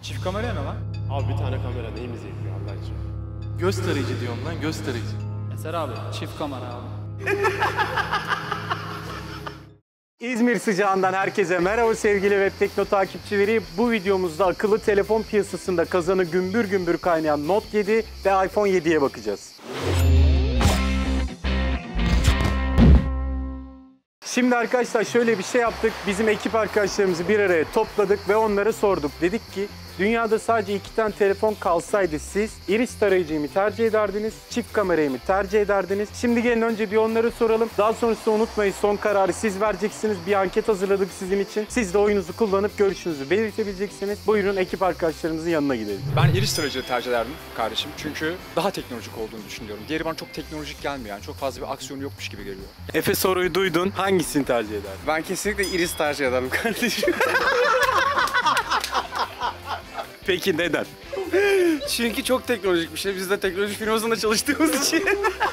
Çift kamera ne lan? Abi bir tane kamera neyimize yetiyor Allah için? Göz tarayıcı diyorum lan, göz tarayıcı. Eser abi, çift kamera abi. İzmir sıcağından herkese merhaba sevgili Web Tekno takipçileri. Bu videomuzda akıllı telefon piyasasında kazanı gümbür gümbür kaynayan Note 7 ve iPhone 7'ye bakacağız. Şimdi arkadaşlar şöyle bir şey yaptık. Bizim ekip arkadaşlarımızı bir araya topladık ve onlara sorduk. Dedik ki dünyada sadece 2 tane telefon kalsaydı siz iris tarayıcıyı mı tercih ederdiniz, çift kamerayı mı tercih ederdiniz? Şimdi gelin önce bir onları soralım. Daha sonrasında unutmayın son kararı siz vereceksiniz. Bir anket hazırladık sizin için. Siz de oyunuzu kullanıp görüşünüzü belirtebileceksiniz. Buyurun ekip arkadaşlarımızın yanına gidelim. Ben iris tarayıcıyı tercih ederdim kardeşim. Çünkü daha teknolojik olduğunu düşünüyorum. Diğeri bana çok teknolojik gelmiyor yani. Çok fazla bir aksiyonu yokmuş gibi geliyor. Efe soruyu duydun. Hangisini tercih ederdin? Ben kesinlikle iris tercih ederim kardeşim. Peki neden? Çünkü çok teknolojik bir şey. Biz de teknoloji firmasında çalıştığımız için.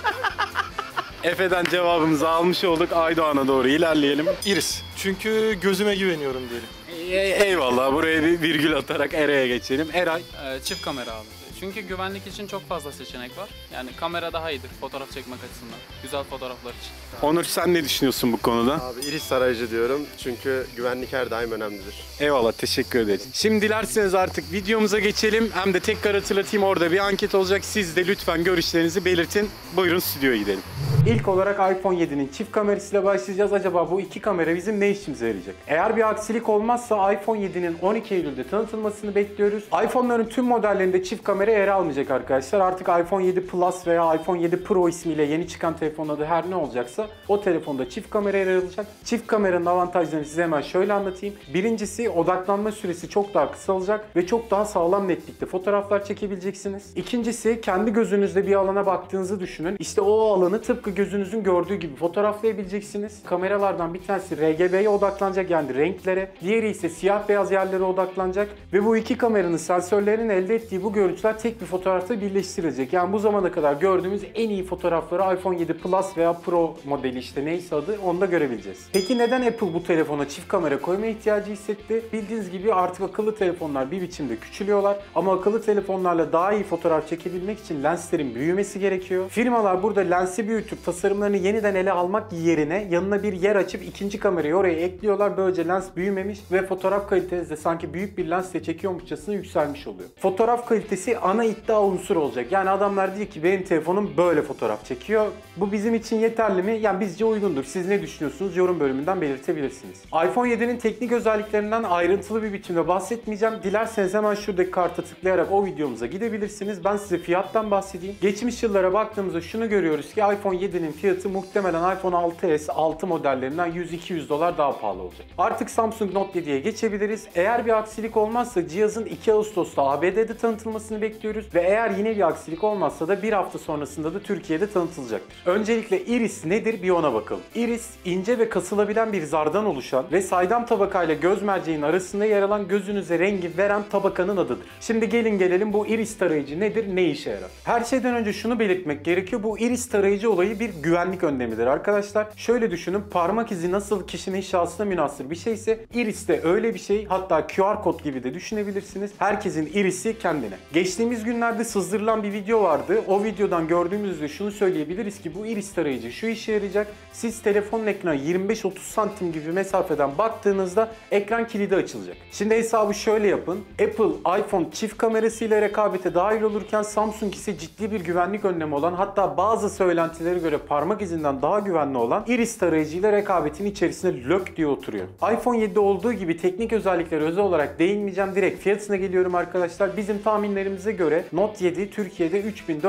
Efe'den cevabımızı almış olduk. Aydoğan'a doğru ilerleyelim. İris. Çünkü gözüme güveniyorum diyelim. Eyvallah. Buraya bir virgül atarak Eray'a geçelim. Eray. Çift kamera abi. Çünkü güvenlik için çok fazla seçenek var. Yani kamera daha iyidir fotoğraf çekmek açısından. Güzel fotoğraflar için. Onur sen ne düşünüyorsun bu konuda? Abi iris tarayıcı diyorum. Çünkü güvenlik her daim önemlidir. Eyvallah, teşekkür ederiz. Şimdi dilerseniz artık videomuza geçelim. Hem de tekrar hatırlatayım, orada bir anket olacak. Siz de lütfen görüşlerinizi belirtin. Buyurun stüdyoya gidelim. İlk olarak iPhone 7'nin çift kamerasıyla başlayacağız. Acaba bu iki kamera bizim ne işimize yarayacak? Eğer bir aksilik olmazsa iPhone 7'nin 12 Eylül'de tanıtılmasını bekliyoruz. iPhone'ların tüm modellerinde çift kamera yer almayacak arkadaşlar. Artık iPhone 7 Plus veya iPhone 7 Pro ismiyle yeni çıkan telefon adı her ne olacaksa o telefonda çift kamera yer alacak. Çift kameranın avantajlarını size hemen şöyle anlatayım. Birincisi odaklanma süresi çok daha kısalacak ve çok daha sağlam netlikte fotoğraflar çekebileceksiniz. İkincisi kendi gözünüzde bir alana baktığınızı düşünün. İşte o alanı tıpkı gözünüzün gördüğü gibi fotoğraflayabileceksiniz. Kameralardan bir tanesi RGB'ye odaklanacak yani renklere. Diğeri ise siyah beyaz yerlere odaklanacak. Ve bu iki kameranın sensörlerinin elde ettiği bu görüntüler tek bir fotoğrafta birleştirilecek. Yani bu zamana kadar gördüğümüz en iyi fotoğrafları iPhone 7 Plus veya Pro modeli işte neyse adı onda görebileceğiz. Peki neden Apple bu telefona çift kamera koyma ihtiyacı hissetti? Bildiğiniz gibi artık akıllı telefonlar bir biçimde küçülüyorlar ama akıllı telefonlarla daha iyi fotoğraf çekebilmek için lenslerin büyümesi gerekiyor. Firmalar burada lensi büyütüp tasarımlarını yeniden ele almak yerine yanına bir yer açıp ikinci kamerayı oraya ekliyorlar. Böylece lens büyümemiş ve fotoğraf kalitesi de sanki büyük bir lensle çekiyormuşçasına yükselmiş oluyor. Fotoğraf kalitesi ana iddia unsuru olacak. Yani adamlar diyor ki benim telefonum böyle fotoğraf çekiyor. Bu bizim için yeterli mi? Yani bizce uygundur. Siz ne düşünüyorsunuz? Yorum bölümünden belirtebilirsiniz. iPhone 7'nin teknik özelliklerinden ayrıntılı bir biçimde bahsetmeyeceğim. Dilerseniz hemen şuradaki karta tıklayarak o videomuza gidebilirsiniz. Ben size fiyattan bahsedeyim. Geçmiş yıllara baktığımızda şunu görüyoruz ki iPhone 7'nin fiyatı muhtemelen iPhone 6s 6 modellerinden 100-200 dolar daha pahalı olacak. Artık Samsung Note 7'ye geçebiliriz. Eğer bir aksilik olmazsa cihazın 2 Ağustos'ta ABD'de tanıtılmasını bekliyoruz ve eğer yine bir aksilik olmazsa da bir hafta sonrasında da Türkiye'de tanıtılacaktır. Öncelikle iris nedir bir ona bakalım. Iris ince ve kasılabilen bir zardan oluşan ve saydam tabakayla göz merceğinin arasında yer alan gözünüze rengi veren tabakanın adıdır. Şimdi gelin gelelim bu iris tarayıcı nedir, ne işe yarar? Her şeyden önce şunu belirtmek gerekiyor. Bu iris tarayıcı olayı bir güvenlik önlemidir arkadaşlar. Şöyle düşünün, parmak izi nasıl kişinin şahsına münhasır bir şeyse iris de öyle bir şey. Hatta QR kod gibi de düşünebilirsiniz. Herkesin irisi kendine. Geçtiğimiz günlerde sızdırılan bir video vardı. O videodan gördüğümüzde şunu söyleyebiliriz ki bu iris tarayıcı şu işe yarayacak. Siz telefonun ekranına 25-30 santim gibi mesafeden baktığınızda ekran kilidi açılacak. Şimdi hesabı şöyle yapın. Apple iPhone çift kamerasıyla rekabete dahil olurken Samsung ise ciddi bir güvenlik önlemi olan, hatta bazı söylentilere göre parmak izinden daha güvenli olan iris tarayıcıyla rekabetin içerisine lök diye oturuyor. iPhone 7'de olduğu gibi teknik özellikleri özel olarak değinmeyeceğim. Direkt fiyatına geliyorum arkadaşlar. Bizim tahminlerimize göre Note 7 Türkiye'de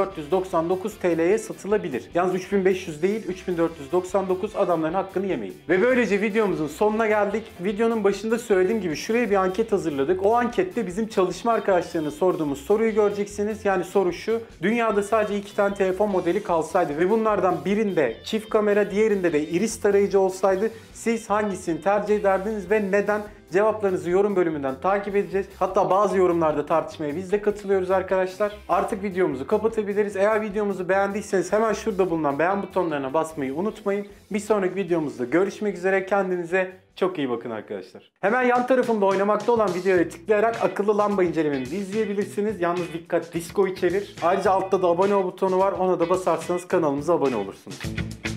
3499 TL'ye satılabilir. Yalnız 3500 değil 3499, adamların hakkını yemeyin. Ve böylece videomuzun sonuna geldik. Videonun başında söylediğim gibi şuraya bir anket hazırladık. O ankette bizim çalışma arkadaşlarına sorduğumuz soruyu göreceksiniz. Yani soru şu: dünyada sadece 2 tane telefon modeli kalsaydı ve bunlardan birinde çift kamera, diğerinde de iris tarayıcı olsaydı siz hangisini tercih ederdiniz ve neden? Cevaplarınızı yorum bölümünden takip edeceğiz. Hatta bazı yorumlarda tartışmaya biz de katılıyoruz arkadaşlar. Artık videomuzu kapatabiliriz. Eğer videomuzu beğendiyseniz hemen şurada bulunan beğen butonlarına basmayı unutmayın. Bir sonraki videomuzda görüşmek üzere. Kendinize çok iyi bakın arkadaşlar. Hemen yan tarafımda oynamakta olan videoya tıklayarak akıllı lamba incelememizi izleyebilirsiniz. Yalnız dikkat, disco içerir. Ayrıca altta da abone ol butonu var. Ona da basarsanız kanalımıza abone olursunuz.